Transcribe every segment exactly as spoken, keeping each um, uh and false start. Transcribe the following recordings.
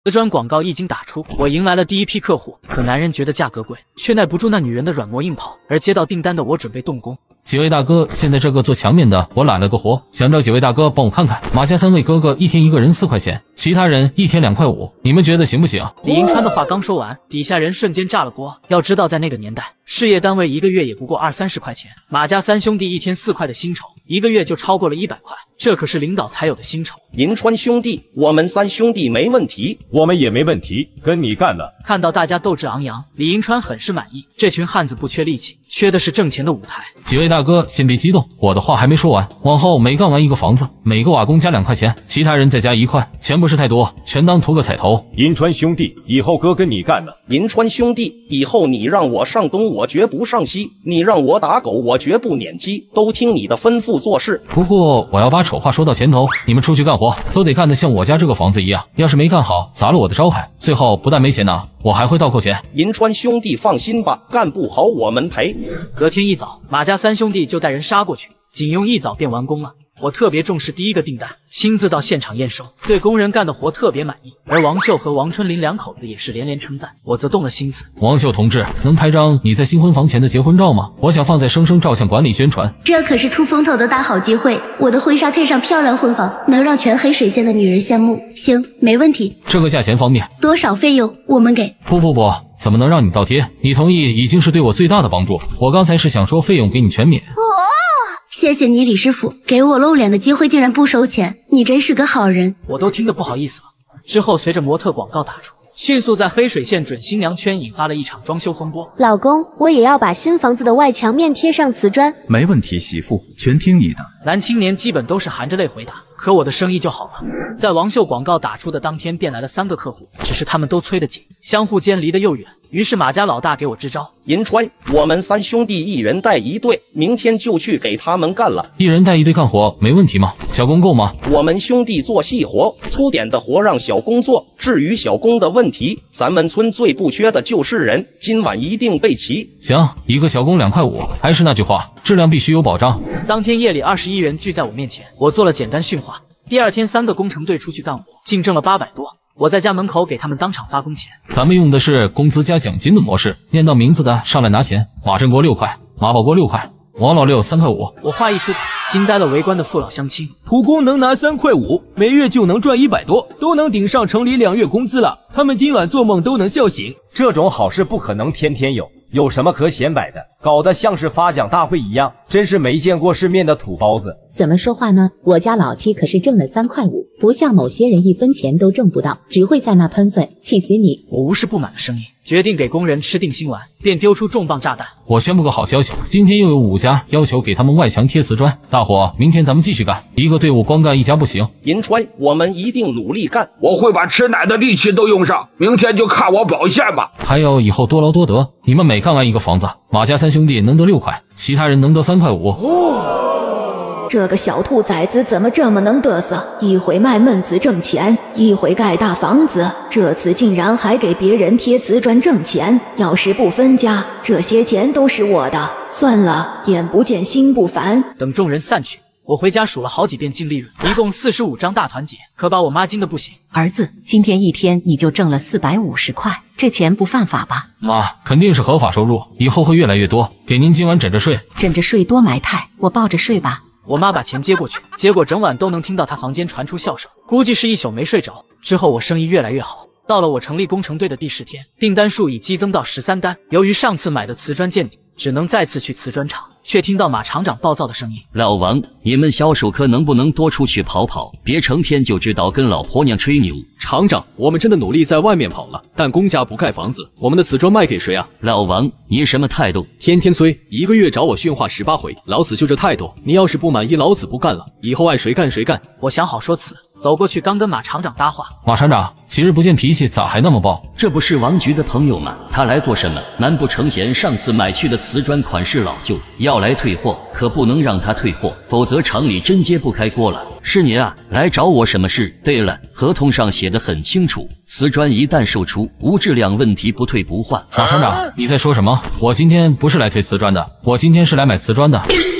瓷砖广告一经打出，我迎来了第一批客户。可男人觉得价格贵，却耐不住那女人的软磨硬泡。而接到订单的我准备动工。 几位大哥，现在这个做墙面的我揽了个活，想找几位大哥帮我看看。马家三位哥哥一天一个人四块钱，其他人一天两块五，你们觉得行不行？ 李银川的话刚说完，底下人瞬间炸了锅。要知道，在那个年代，事业单位一个月也不过二三十块钱，马家三兄弟一天四块的薪酬，一个月就超过了一百块，这可是领导才有的薪酬。 银川兄弟，我们三兄弟没问题， 我们也没问题，跟你干了。 看到大家斗志昂扬，李银川很是满意。这群汉子不缺力气，缺的是挣钱的舞台。 几位大哥，先别激动，我的话还没说完。往后每干完一个房子，每个瓦工加两块钱，其他人再加一块，钱不是太多，全当图个彩头。 银川兄弟，以后哥跟你干了。 银川兄弟，以后你让我上东，我绝不上西；你让我打狗，我绝不撵鸡，都听你的吩咐做事。 不过我要把丑话说到前头，你们出去干活都得干得像我家这个房子一样，要是没干好，砸了我的招牌，最后不但没钱拿，我还会倒扣钱。 银川兄弟放心吧，干不好我们赔。 隔天一早，马家三兄弟就带人杀过去，仅用一早便完工了。我特别重视第一个订单，亲自到现场验收，对工人干的活特别满意。而王秀和王春林两口子也是连连称赞，我则动了心思。 王秀同志，能拍张你在新婚房前的结婚照吗？我想放在生生照相馆里宣传。 这可是出风头的大好机会，我的婚纱配上漂亮婚房，能让全黑水县的女人羡慕。行，没问题。 这个价钱方面， 多少费用我们给。 不不不，怎么能让你倒贴？你同意已经是对我最大的帮助。我刚才是想说费用给你全免。 哦，谢谢你李师傅，给我露脸的机会竟然不收钱，你真是个好人。 我都听得不好意思了。之后随着模特广告打出，迅速在黑水县准新娘圈引发了一场装修风波。 老公，我也要把新房子的外墙面贴上瓷砖。 没问题，媳妇，全听你的。 男青年基本都是含着泪回答，可我的生意就好了。在王秀广告打出的当天，便来了三个客户，只是他们都催得紧，相互间离得又远。于是马家老大给我支招： 银川，我们三兄弟一人带一队，明天就去给他们干了。 一人带一队干活没问题吗？小工够吗？ 我们兄弟做细活，粗点的活让小工做。至于小工的问题，咱们村最不缺的就是人，今晚一定备齐。 行，一个小工两块五，还是那句话，质量必须有保障。 当天夜里，二十一人聚在我面前，我做了简单训话。第二天，三个工程队出去干活，净挣了八百多。我在家门口给他们当场发工钱。 咱们用的是工资加奖金的模式，念到名字的上来拿钱。马振国六块，马保国六块，王老六三块五。 我话一出口，惊呆了围观的父老乡亲。 普工能拿三块五，每月就能赚一百多，都能顶上城里两月工资了。他们今晚做梦都能笑醒。 这种好事不可能天天有，有什么可显摆的？搞得像是发奖大会一样，真是没见过世面的土包子。 怎么说话呢？我家老七可是挣了三块五，不像某些人一分钱都挣不到，只会在那喷粪，气死你！ 我无视不满的声音，决定给工人吃定心丸，便丢出重磅炸弹。 我宣布个好消息，今天又有五家要求给他们外墙贴瓷砖，大伙明天咱们继续干，一个队伍光干一家不行。 银川，我们一定努力干， 我会把吃奶的力气都用上，明天就看我表现吧。 还有以后多劳多得，你们每干完一个房子，马家三兄弟能得六块，其他人能得三块五。 哦，这个小兔崽子怎么这么能嘚瑟？一回卖闷子挣钱，一回盖大房子，这次竟然还给别人贴瓷砖挣钱。要是不分家，这些钱都是我的。算了，眼不见心不烦。 等众人散去，我回家数了好几遍净利润，一共四十五张大团结，可把我妈惊得不行。 儿子，今天一天你就挣了四百五十块，这钱不犯法吧？ 妈，肯定是合法收入，以后会越来越多，给您今晚枕着睡。 枕着睡多埋汰，我抱着睡吧。 我妈把钱接过去，结果整晚都能听到她房间传出笑声，估计是一宿没睡着。之后我生意越来越好，到了我成立工程队的第十天，订单数已激增到十三单。由于上次买的瓷砖见底，只能再次去瓷砖厂，却听到马厂长暴躁的声音： 老王，你们销售科能不能多出去跑跑，别成天就知道跟老婆娘吹牛。 厂长，我们真的努力在外面跑了，但公家不盖房子，我们的瓷砖卖给谁啊？ 老王，你什么态度？ 天天催，一个月找我训话十八回，老子就这态度。你要是不满意，老子不干了，以后爱谁干谁干。 我想好说辞，走过去刚跟马厂长搭话。 马厂长，其实不见脾气，咋还那么暴？ 这不是王局的朋友吗？他来做什么？难不成嫌上次买去的瓷砖款式老旧，要来退货？可不能让他退货，否则厂里真揭不开锅了。是你啊，来找我什么事？对了，合同上写得很清楚，瓷砖一旦售出，无质量问题不退不换。 马厂长，你在说什么？我今天不是来推瓷砖的，我今天是来买瓷砖的。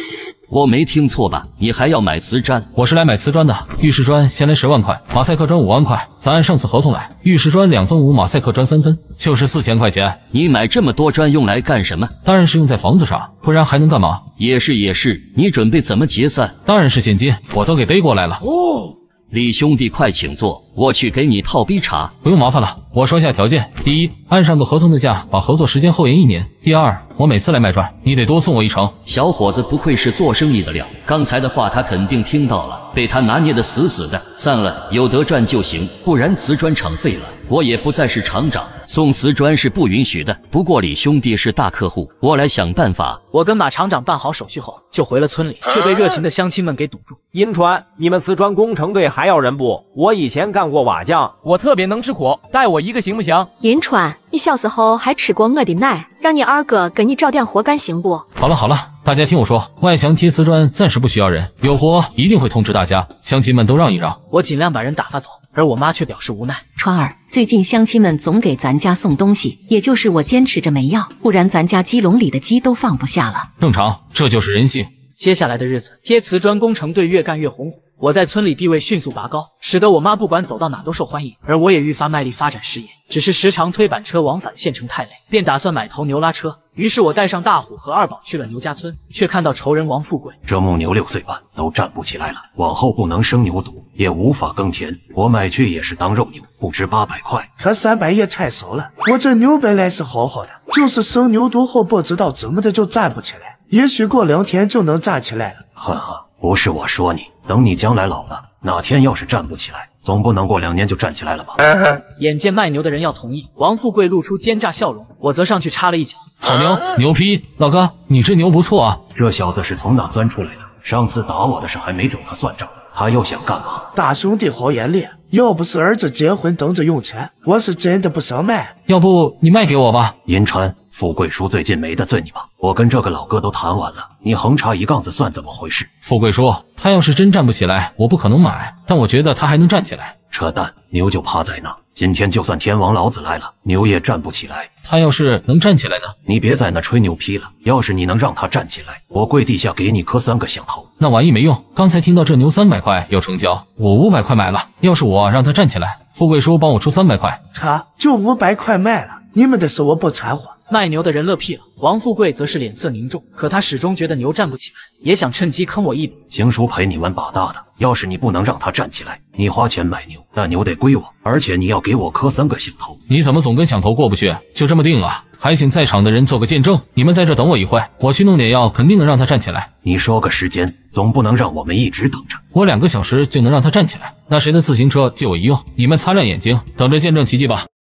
我没听错吧？你还要买瓷砖？ 我是来买瓷砖的，玉石砖先来十万块，马赛克砖五万块，咱按上次合同来，玉石砖两分五，马赛克砖三分，就是四千块钱。 你买这么多砖用来干什么？ 当然是用在房子上，不然还能干嘛？ 也是也是，你准备怎么结算？ 当然是现金，我都给背过来了。 哦。李兄弟，快请坐，我去给你泡杯茶。 不用麻烦了，我说下条件：第一，按上个合同的价，把合作时间后延一年；第二，我每次来卖砖，你得多送我一成。 小伙子不愧是做生意的料，刚才的话他肯定听到了，被他拿捏的死死的。散了，有得赚就行，不然瓷砖厂废了，我也不再是厂长。送瓷砖是不允许的，不过李兄弟是大客户，我来想办法。 我跟马厂长办好手续后，就回了村里，却被热情的乡亲们给堵住。 银川，你们瓷砖工程队还要人不？我以前干过瓦匠， 我特别能吃苦，带我一个行不行？ 银川，你小时候还吃过我的奶，让你二哥给你找点活干行不？ 好了好了，大家听我说，外墙贴瓷砖暂时不需要人，有活一定会通知大家，乡亲们都让一让。 我尽量把人打发走，而我妈却表示无奈。 川儿，最近乡亲们总给咱家送东西，也就是我坚持着没要，不然咱家鸡笼里的鸡都放不下了。 正常，这就是人性。 接下来的日子，贴瓷砖工程队越干越红火，我在村里地位迅速拔高，使得我妈不管走到哪都受欢迎，而我也愈发卖力发展事业。只是时常推板车往返县城太累，便打算买头牛拉车。于是我带上大虎和二宝去了牛家村，却看到仇人王富贵。 这母牛六岁半都站不起来了，往后不能生牛犊，也无法耕田，我买去也是当肉牛，不值八百块。 他三百也太少了，我这牛本来是好好的，就是生牛犊后不知道怎么的就站不起来，也许过两天就能站起来了。 呵呵，不是我说你，等你将来老了，哪天要是站不起来，总不能过两年就站起来了吧？ 眼见卖牛的人要同意，王富贵露出奸诈笑容，我则上去插了一脚。 好牛，牛批！老哥，你这牛不错啊。 这小子是从哪钻出来的？上次打我的事还没找他算账，他又想干嘛？ 大兄弟好眼力，要不是儿子结婚等着用钱，我是真的不想卖。 要不你卖给我吧？ 银川，富贵叔最近没得罪你吧？我跟这个老哥都谈完了，你横插一杠子算怎么回事？ 富贵叔，他要是真站不起来，我不可能买，但我觉得他还能站起来。 扯淡，牛就趴在那，今天就算天王老子来了，牛也站不起来。 他要是能站起来呢？ 你别在那吹牛批了，要是你能让他站起来，我跪地下给你磕三个响头。 那玩意没用，刚才听到这牛三百块要成交，我五百块买了，要是我让他站起来，富贵叔帮我出三百块， 他就五百块卖了，你们的事我不掺和。 卖牛的人乐屁了，王富贵则是脸色凝重，可他始终觉得牛站不起来，也想趁机坑我一笔。 行叔陪你玩把大的，要是你不能让他站起来，你花钱买牛，那牛得归我，而且你要给我磕三个响头。 你怎么总跟响头过不去？就这么定了，还请在场的人做个见证。你们在这等我一会，我去弄点药，肯定能让他站起来。 你说个时间，总不能让我们一直等着。 我两个小时就能让他站起来，那谁的自行车借我一用？你们擦亮眼睛，等着见证奇迹吧。